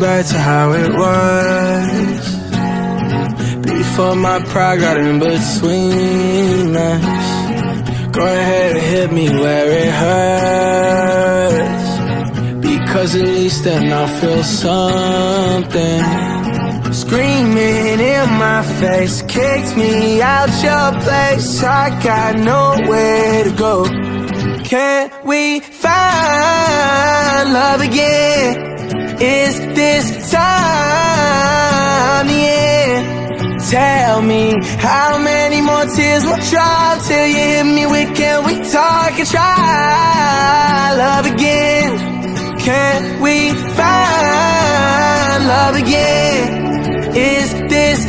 back to how it was before my pride got in between us. Go ahead and hit me where it hurts, because at least then I'll feel something. Screaming in my face, kicked me out your place. I got nowhere to go. Can we find love again? Is this time the end? Tell me how many more tears will drop till you hit me with, can we talk and try love again? Can we find love again? Is this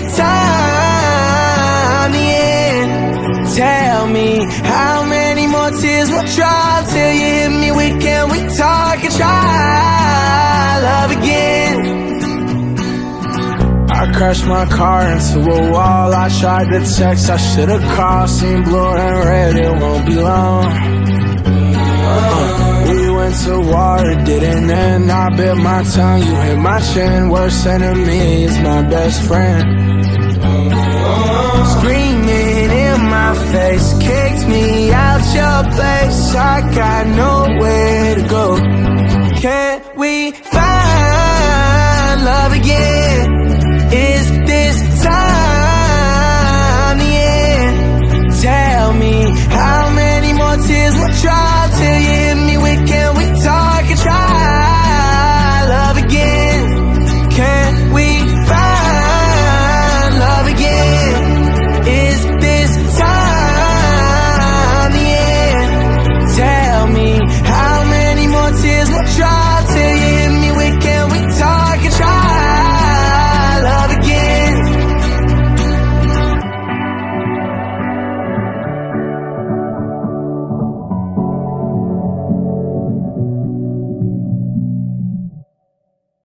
time the end? Tell me how many more tears will drop till you hit me with, can we talk and try love again? I crashed my car into a wall. I tried to text, I should've called. Seen blue and red, it won't be long. We went to war, it didn't end. I bit my tongue, you hit my chin. Worst enemy is my best friend.